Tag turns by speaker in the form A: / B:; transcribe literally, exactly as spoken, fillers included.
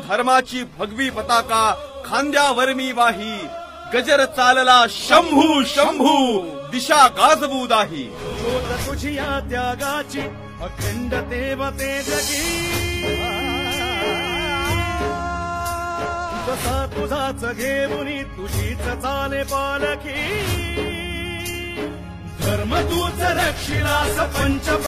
A: धर्माची भगवी पताका खांद्यावर मी वाही, गजर चालला शंभू शंभू दिशा गाजवू दाही.
B: ज्योत तुझी या त्यागाची अखंड देवते जगी, जसा तुझाच घेऊनी तुझीच चाले पालखी. धर्म तूच रक्षिलास पंच